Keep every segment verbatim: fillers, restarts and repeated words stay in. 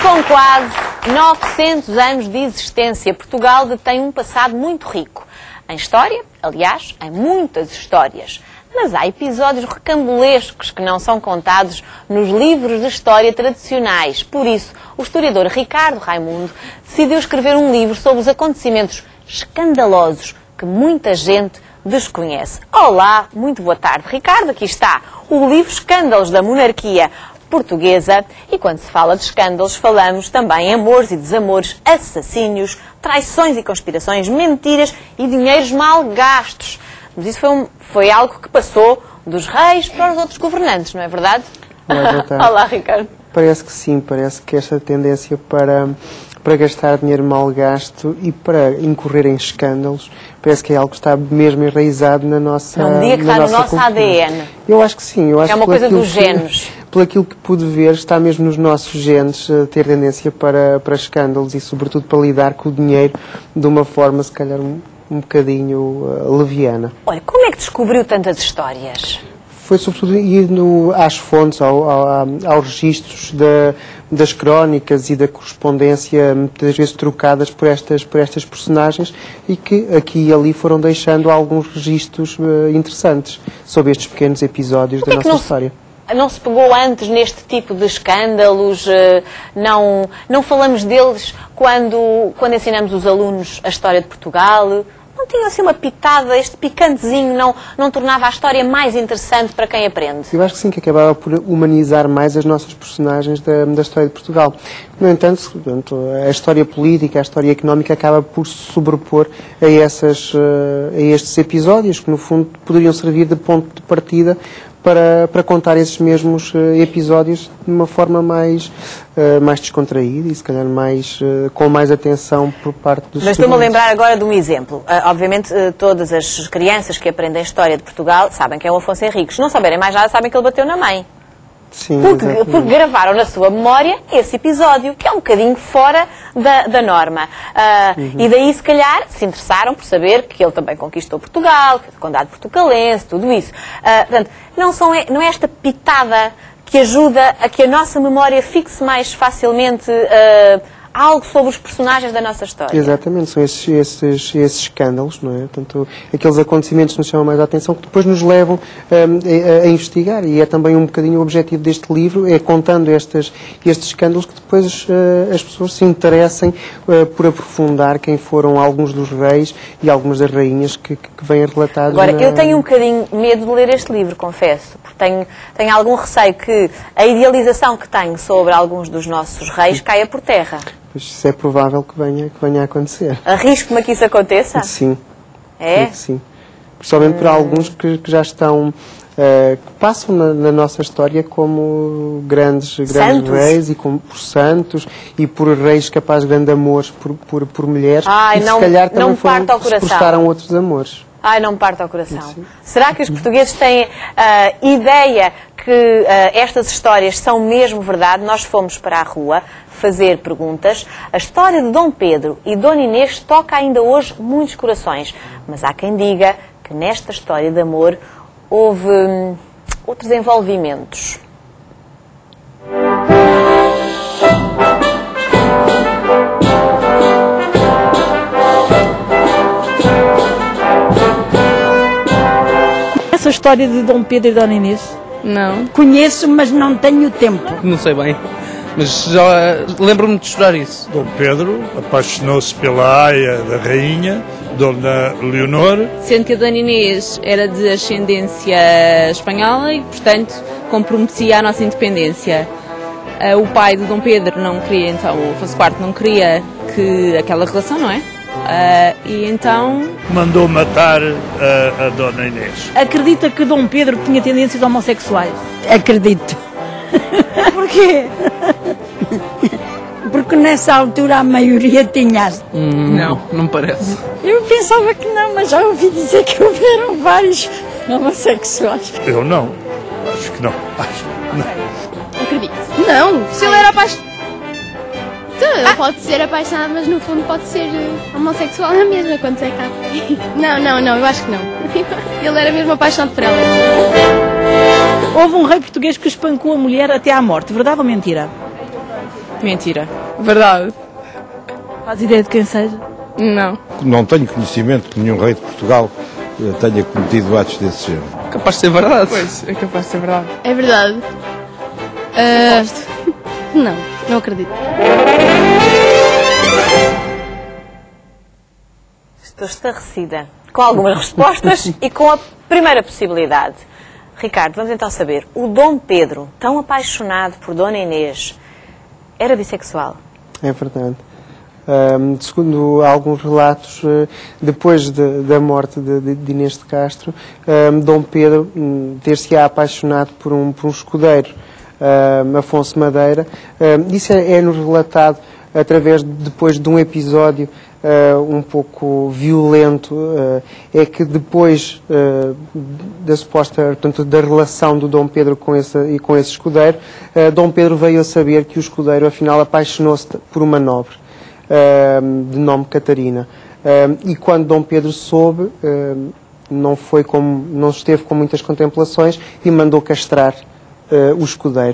Com quase novecentos anos de existência, Portugal detém um passado muito rico. Em história, aliás, em muitas histórias. Mas há episódios recambulescos que não são contados nos livros de história tradicionais. Por isso, o historiador Ricardo Raimundo decidiu escrever um livro sobre os acontecimentos escandalosos que muita gente desconhece. Olá, muito boa tarde, Ricardo. Aqui está o livro Escândalos da Monarquia Portuguesa. E quando se fala de escândalos, falamos também em amores e desamores, assassínios, traições e conspirações, mentiras e dinheiros mal gastos. Mas isso foi, um, foi algo que passou dos reis para os outros governantes, não é verdade? Olá, Olá, Ricardo. Parece que sim, parece que esta tendência para, para gastar dinheiro mal gasto e para incorrer em escândalos, parece que é algo que está mesmo enraizado na nossa Não me diga que está no nosso cultura. A D N. Eu acho que sim. Eu acho é uma que coisa dos que, genes. Pelo aquilo que pude ver, está mesmo nos nossos genes uh, ter tendência para, para escândalos e, sobretudo, para lidar com o dinheiro de uma forma, se calhar, um, um bocadinho uh, leviana. Olha, como é que descobriu tantas histórias? Foi sobretudo ir no, às fontes, ao, ao, aos registros da, das crónicas e da correspondência, muitas vezes trocadas por estas, por estas personagens, e que aqui e ali foram deixando alguns registros uh, interessantes sobre estes pequenos episódios da nossa história. Não se pegou antes neste tipo de escândalos? Não, não falamos deles quando, quando ensinamos os alunos a história de Portugal? Não tinha assim uma pitada, este picantezinho não, não tornava a história mais interessante para quem aprende? Eu acho que sim, que acabava por humanizar mais as nossas personagens da, da história de Portugal. No entanto, a história política, a história económica acaba por se sobrepor a, essas, a estes episódios, que no fundo poderiam servir de ponto de partida para, para contar esses mesmos uh, episódios de uma forma mais, uh, mais descontraída e se calhar mais, uh, com mais atenção por parte dos Mas estou-me a lembrar agora de um exemplo. Uh, obviamente uh, todas as crianças que aprendem a história de Portugal sabem que é o Afonso Henriques. Se não saberem mais nada, sabem que ele bateu na mãe. Sim, porque, porque gravaram na sua memória esse episódio, que é um bocadinho fora da, da norma. Uh, uhum. E daí, se calhar, se interessaram por saber que ele também conquistou Portugal, que o condado portucalense, tudo isso. Uh, portanto, não, são, não é esta pitada que ajuda a que a nossa memória fixe mais facilmente uh, algo sobre os personagens da nossa história. Exatamente, são esses, esses, esses escândalos, não é? Portanto, aqueles acontecimentos que nos chamam mais a atenção, que depois nos levam um, a, a investigar, e é também um bocadinho o objetivo deste livro, é contando estes, estes escândalos que depois uh, as pessoas se interessem uh, por aprofundar quem foram alguns dos reis e algumas das rainhas que, que, que vêm relatados. Agora, na... eu tenho um bocadinho medo de ler este livro, confesso, porque tenho, tenho algum receio que a idealização que tenho sobre alguns dos nossos reis caia por terra. Pois isso é provável que venha, que venha a acontecer. Arrisco-me a que isso aconteça? Sim. É? Que sim. Principalmente hum. por alguns que, que já estão, uh, que passam na, na nossa história como grandes, grandes reis, e como por santos, e por reis capazes de grande amores por, por, por mulheres. Ai, e não, se calhar não também foram, parte ao coração. se prestaram outros amores. Ai, não me parte ao coração. Sim. Será que os portugueses têm uh, ideia que uh, estas histórias são mesmo verdade? Nós fomos para a rua fazer perguntas. A história de Dom Pedro e Dona Inês toca ainda hoje muitos corações. Mas há quem diga que nesta história de amor houve hum, outros envolvimentos. Essa história de Dom Pedro e Dona Inês? Não. Conheço, mas não tenho tempo. Não sei bem, mas já lembro-me de estudar isso. Dom Pedro apaixonou-se pela aia da rainha, Dona Leonor. Sendo que a Dona Inês era de ascendência espanhola e, portanto, comprometia a nossa independência. O pai de Dom Pedro não queria, então, o Afonso quarto não queria que aquela relação, não é? Uh, e então... Mandou matar a, a Dona Inês. Acredita que Dom Pedro tinha tendências homossexuais? Acredito. Porquê? Porque nessa altura a maioria tinha. Hum, não, não me parece. Eu pensava que não, mas já ouvi dizer que houveram vários homossexuais. Eu não. Acho que não. Acho que não. Acredito. Não, se ele era apaixonado... Ele ah. pode ser apaixonado, mas no fundo pode ser homossexual na mesma, quando é cá. Não, não, não, eu acho que não. Ele era mesmo apaixonado por ela. Houve um rei português que espancou a mulher até à morte, verdade ou mentira? Mentira. Verdade. Faz ideia de quem seja? Não. Não tenho conhecimento que nenhum rei de Portugal tenha cometido atos desse género. Capaz de ser verdade. Pois, é capaz de ser verdade. É verdade. Uh, não, não acredito. Estou estarrecida com algumas respostas e com a primeira possibilidade. Ricardo, vamos então saber, o Dom Pedro, tão apaixonado por Dona Inês, era bissexual? É verdade. Um, segundo alguns relatos, uh, depois de, da morte de, de, de Inês de Castro, um, Dom Pedro um, ter-se-á apaixonado por um, por um escudeiro, um, Afonso Madeira. Um, isso é, é-nos relatado através, depois de um episódio Uh, um pouco violento, uh, é que depois uh, da suposta, portanto, da relação do Dom Pedro com esse, e com esse escudeiro, uh, Dom Pedro veio a saber que o escudeiro afinal apaixonou-se por uma nobre, uh, de nome Catarina. Uh, e quando Dom Pedro soube, uh, não, foi com, não esteve com muitas contemplações e mandou castrar uh, o escudeiro.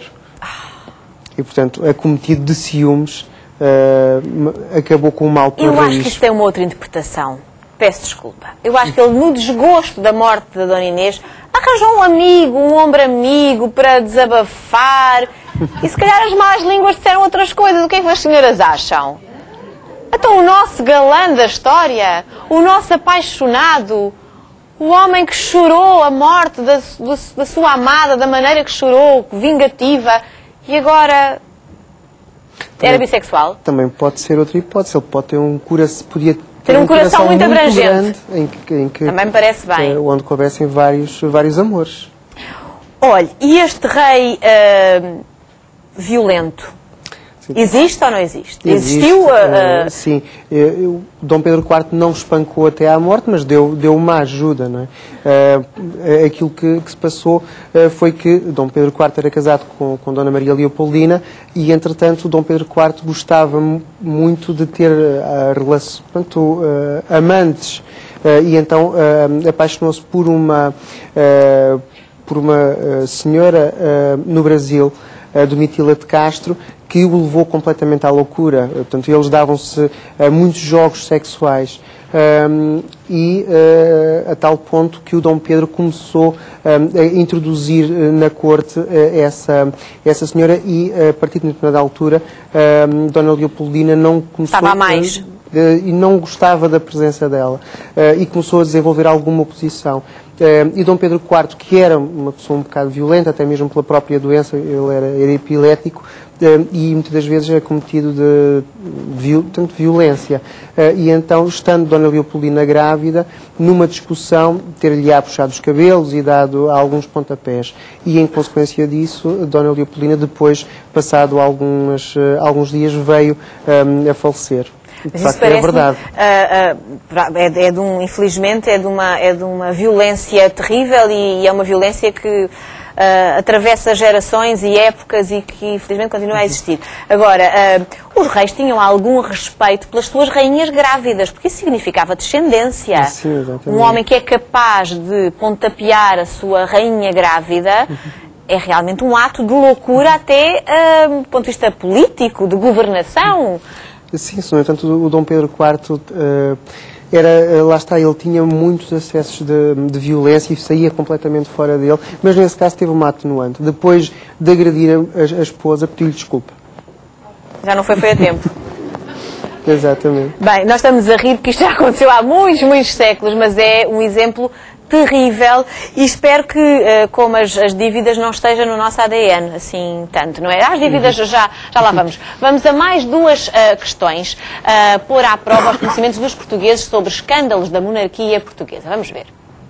E, portanto, acometido de ciúmes, Uh, acabou com o mal por Eu raiz. acho que isso tem uma outra interpretação. Peço desculpa. Eu acho que ele, no desgosto da morte da Dona Inês, arranjou um amigo, um ombro amigo para desabafar. E se calhar as más línguas disseram outras coisas. O que é que as senhoras acham? Então o nosso galã da história, o nosso apaixonado, o homem que chorou a morte da, da sua amada, da maneira que chorou, vingativa, e agora... Também, era bissexual? Também pode ser outra hipótese. Ele pode ter um coração, podia ter, ter um, um coração, coração muito abrangente. Grande, em que, em que, também me parece bem. Uh, onde coubessem vários, vários amores. Olha, e este rei uh, violento? Sim. Existe ou não existe? existe Existiu? Uh, uh, sim. Uh, Dom Pedro quarto não espancou até à morte, mas deu, deu uma ajuda. Não é? Uh, aquilo que, que se passou uh, foi que Dom Pedro quarto era casado com, com Dona Maria Leopoldina e, entretanto, Dom Pedro quarto gostava muito de ter uh, relação, portanto, uh, amantes. Uh, e então uh, apaixonou-se por uma, uh, por uma uh, senhora uh, no Brasil, uh, Domitila de Castro, que o levou completamente à loucura. Portanto, eles davam-se uh, muitos jogos sexuais um, e uh, a tal ponto que o Dom Pedro começou um, a introduzir uh, na corte uh, essa, essa senhora e, uh, a partir de determinada altura, um, Dona Leopoldina não começou... Estava a mais. Uh, e não gostava da presença dela uh, e começou a desenvolver alguma oposição. Uh, e Dom Pedro quarto, que era uma pessoa um bocado violenta, até mesmo pela própria doença, ele era, era epilético, uh, e muitas das vezes era cometido de, de, de violência. Uh, e então, estando Dona Leopoldina grávida, numa discussão, ter-lhe-á puxado os cabelos e dado alguns pontapés. E, em consequência disso, Dona Leopoldina, depois, passado algumas, uh, alguns dias, veio um, a falecer. Mas isso parece, é verdade. Uh, uh, é, é de um, infelizmente, é de, uma, é de uma violência terrível e, e é uma violência que uh, atravessa gerações e épocas e que, infelizmente, continua a existir. Agora, uh, os reis tinham algum respeito pelas suas rainhas grávidas, porque isso significava descendência. Sim, exatamente. Um homem que é capaz de pontapear a sua rainha grávida é realmente um ato de loucura até uh, do ponto de vista político, de governação. Sim, no entanto, o Dom Pedro quarto uh, era, lá está, ele tinha muitos acessos de, de violência e saía completamente fora dele, mas nesse caso teve uma atenuante. Depois de agredir a, a esposa, pediu-lhe desculpa. Já não foi, foi a tempo. Exatamente. Bem, nós estamos a rir porque isto já aconteceu há muitos, muitos séculos, mas é um exemplo terrível e espero que, uh, como as, as dívidas, não esteja no nosso A D N, assim, tanto, não é? As dívidas, já, já lá vamos. Vamos a mais duas uh, questões, uh, pôr à prova os conhecimentos dos portugueses sobre escândalos da monarquia portuguesa. Vamos ver.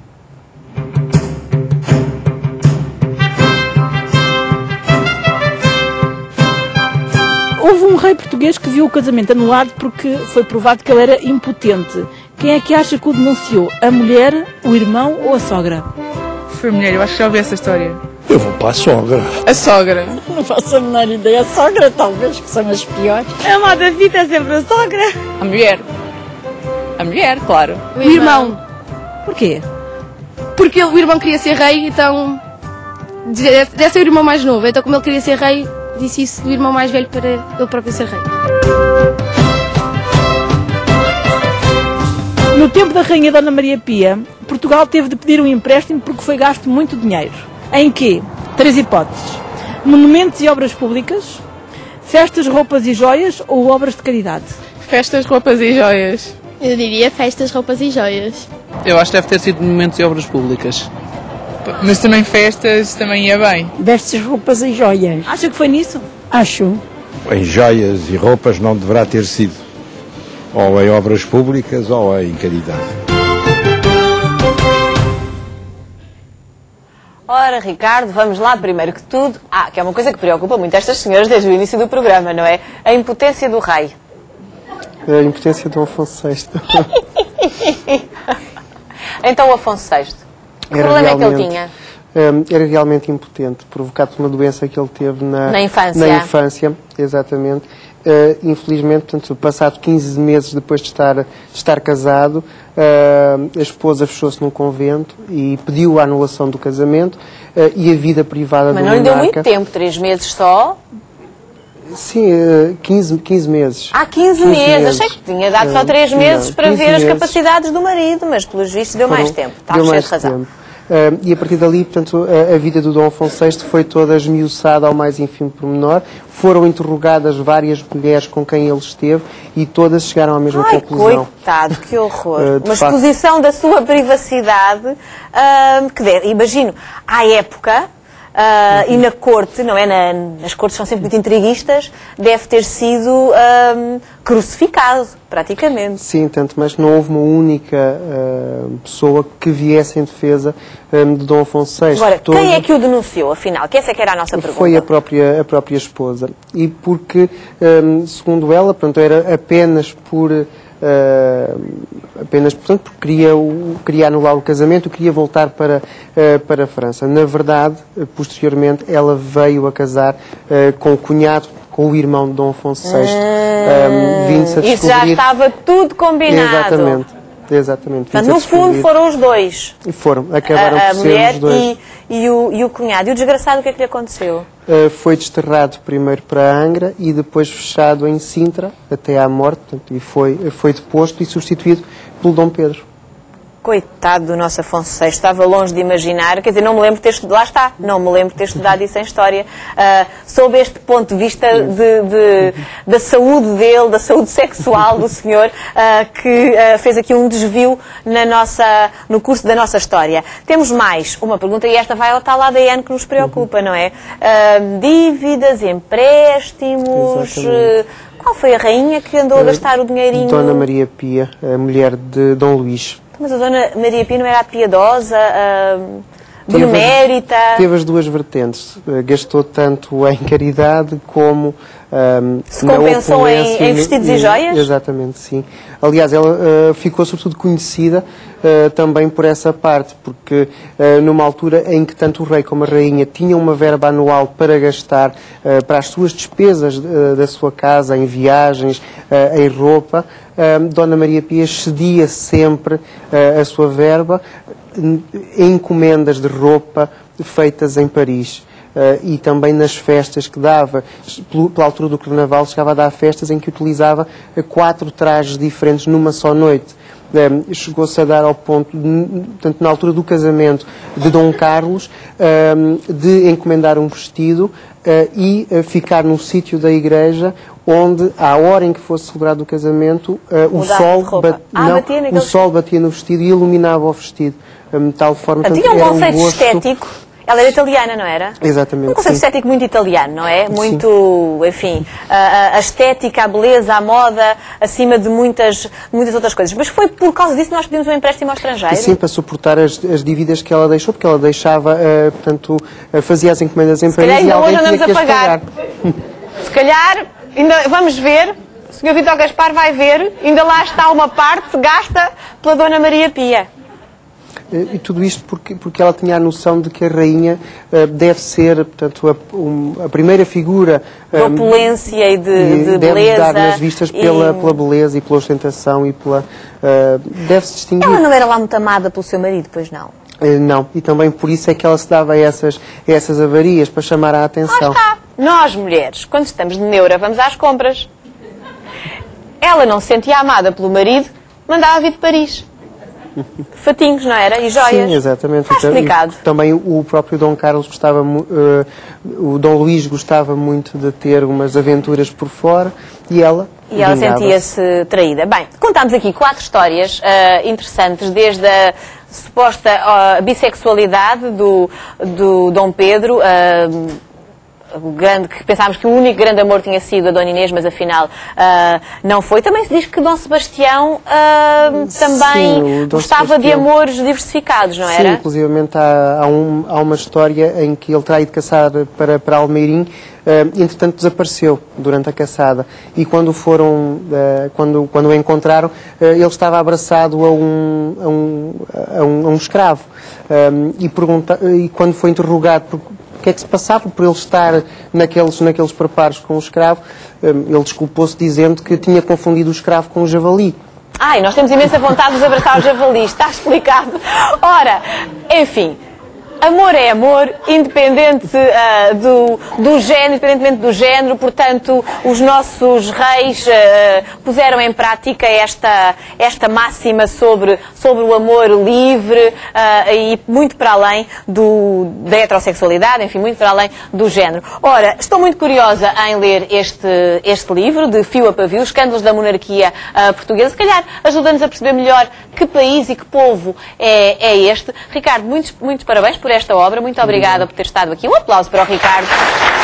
Houve um rei português que viu o casamento anulado porque foi provado que ele era impotente. Quem é que acha que o denunciou? A mulher, o irmão ou a sogra? Foi a mulher, eu acho que já ouvi essa história. Eu vou para a sogra. A sogra? Não faço a menor ideia. A sogra, talvez, que são as piores. A moda da fita é sempre a sogra. A mulher. A mulher, claro. O irmão. Porquê? Porque ele, o irmão queria ser rei, então... Deve ser o irmão mais novo. Então, como ele queria ser rei, disse isso do irmão mais velho para ele próprio ser rei. No tempo da Rainha Dona Maria Pia, Portugal teve de pedir um empréstimo porque foi gasto muito dinheiro. Em quê? Três hipóteses. Monumentos e obras públicas, festas, roupas e joias ou obras de caridade? Festas, roupas e joias. Eu diria festas, roupas e joias. Eu acho que deve ter sido monumentos e obras públicas. Mas também festas, também ia bem. Vestes, roupas e joias. Acha que foi nisso? Acho. Em joias e roupas não deverá ter sido. Ou em obras públicas ou em caridade. Ora, Ricardo, vamos lá, primeiro que tudo. Ah, que é uma coisa que preocupa muito estas senhoras desde o início do programa, não é? A impotência do rei. A impotência do Afonso sexto. Então, o Afonso sexto. Que Era problema é que ele realmente- tinha? Um, era realmente impotente, provocado por uma doença que ele teve na, Na infância. na infância, exatamente. Uh, infelizmente, portanto, passado quinze meses depois de estar, de estar casado, uh, a esposa fechou-se num convento e pediu a anulação do casamento uh, e a vida privada Mas do não lhe deu monarca. muito tempo, três meses só. Sim, uh, quinze, quinze meses. Há quinze, quinze meses. meses. Achei que tinha dado só Uh, três meses não, para quinze ver as meses. capacidades do marido, mas pelos vistos deu mais Foram- tempo. Está deu cheio mais de razão. tempo. Uh, e a partir dali, portanto, a, a vida do Dom Afonso sexto foi toda esmiuçada ao mais ínfimo pormenor. Foram interrogadas várias mulheres com quem ele esteve e todas chegaram à mesma Ai, conclusão. coitado, que horror. Uh, de Uma facto. exposição da sua privacidade, ah, que deve, imagino, à época, ah, e na corte, não é? Na, as cortes são sempre muito intriguistas, deve ter sido ah, crucificado, praticamente. Sim, tanto, mas não houve uma única uh, pessoa que viesse em defesa um, de Dom Afonso sexto. Agora, Todos- quem é que o denunciou, afinal? Que essa é que era a nossa pergunta. Foi a própria, a própria esposa. E porque, hum, segundo ela, portanto, era apenas por. Uh, apenas, portanto, porque queria, o, queria anular o casamento, queria voltar para, uh, para a França. Na verdade, uh, posteriormente, ela veio a casar uh, com o cunhado, com o irmão de Dom Afonso sexto, um, vindo-se a descobrir... Isso já estava tudo combinado. Exatamente. Exatamente. Portanto, vindo-se a no fundo descobrir. foram os dois. E foram, acabaram A, a por ser mulher os dois. e, e, o, e o cunhado. E o desgraçado, o que é que lhe aconteceu? Uh, foi desterrado primeiro para Angra e depois fechado em Sintra até à morte, portanto, e foi, foi deposto e substituído pelo Dom Pedro. Coitado do nosso Afonso sexto, estava longe de imaginar, quer dizer, não me lembro de ter estudado, lá está, não me lembro de ter estudado isso em História, uh, sob este ponto de vista de, de, da saúde dele, da saúde sexual do senhor, uh, que uh, fez aqui um desvio na nossa, no curso da nossa História. Temos mais uma pergunta, e esta vai ao tal A D N que nos preocupa, não é? Uh, dívidas, empréstimos... Exatamente. Uh, qual foi a rainha que andou a gastar o dinheirinho? Dona Maria Pia, a mulher de Dom Luís. Mas a Dona Maria Pia não era a piedosa, a Teve as- benemérita? Teve as duas vertentes. Uh, Gastou tanto em caridade como um, Se na compensou em- opulência em vestidos e joias? Exatamente, sim. Aliás, ela uh, ficou sobretudo conhecida uh, também por essa parte, porque uh, numa altura em que tanto o rei como a rainha tinham uma verba anual para gastar uh, para as suas despesas uh, da sua casa, em viagens, uh, em roupa, uh, Dona Maria Pia cedia sempre uh, a sua verba em encomendas de roupa feitas em Paris. Uh, e também nas festas que dava, pelo- pela altura do Carnaval, chegava a dar festas em que utilizava uh, quatro trajes diferentes numa só noite. Um, chegou-se a dar ao ponto, de, portanto, na altura do casamento de Dom Carlos, um, de encomendar um vestido uh, e uh, ficar no sítio da igreja onde, à hora em que fosse celebrado o casamento, uh, o, Mudava de sol roupa. bat- Ah, não, batia naquele o sol batia no vestido e iluminava o vestido. Um, de tal forma, Portanto, portanto, tinha um era conceito gosto- estético. Ela era italiana, não era? Exatamente, Um conceito sim. estético muito italiano, não é? Muito, enfim, a, a- a estética, a beleza, a moda, acima de muitas, muitas outras coisas. Mas foi por causa disso que nós pedimos um empréstimo ao estrangeiro? E sim, para suportar as, as dívidas que ela deixou, porque ela deixava, eh, portanto, eh, fazia as encomendas em calhar Paris e ainda alguém hoje tinha andamos que a as pagar. pagar. Se calhar, ainda, vamos ver, o senhor Vítor Gaspar vai ver, ainda lá está uma parte gasta pela Dona Maria Pia. Eh, E tudo isto porque, porque ela tinha a noção de que a rainha eh, deve ser, portanto, a, um, a primeira figura De eh, opulência e de, e de deve beleza. dar nas vistas pela, e- pela beleza e pela ostentação e pela... eh, deve-se distinguir. Ela não era lá muito amada pelo seu marido, pois não? Eh, Não, e também por isso é que ela se dava a essas, a essas avarias, para chamar a atenção. Lá está. nós mulheres, quando estamos de neura, vamos às compras. Ela não se sentia amada pelo marido, mandava vir de Paris. Fatinhos, não era? E joias. Sim, exatamente. Está explicado. E também o próprio Dom Carlos gostava, uh, o Dom Luís gostava muito de ter umas aventuras por fora e ela E ela sentia-se traída. Bem, contámos aqui quatro histórias uh, interessantes, desde a suposta uh, bissexualidade do, do Dom Pedro, uh, o grande, que pensámos que o único grande amor tinha sido a Dona Inês, mas afinal uh, não foi. Também se diz que Dom Sebastião uh, também Sim, gostava Sebastião. de amores diversificados, não era? Sim, inclusivamente há, há, um, há uma história em que ele terá ido caçar para, para Almeirim, uh, entretanto desapareceu durante a caçada e quando foram, uh, quando, quando o encontraram, uh, ele estava abraçado a um, a um, a um, a um escravo um, e, pergunta, e quando foi interrogado por o que é que se passava por ele estar naqueles, naqueles preparos com o escravo, ele desculpou-se dizendo que tinha confundido o escravo com o javali. Ai, nós temos imensa vontade de nos abraçar o javali, está explicado. Ora, enfim, amor é amor, independente uh, do, do género, independentemente do género, portanto, os nossos reis uh, puseram em prática esta, esta máxima sobre, sobre o amor livre uh, e muito para além do, da heterossexualidade, enfim, muito para além do género. Ora, estou muito curiosa em ler este, este livro, de fio a pavio, Escândalos da Monarquia uh, Portuguesa. Se calhar ajuda-nos a perceber melhor que país e que povo é, é este. Ricardo, muitos, muitos parabéns por esta obra. Muito obrigada por ter estado aqui. Um aplauso para o Ricardo.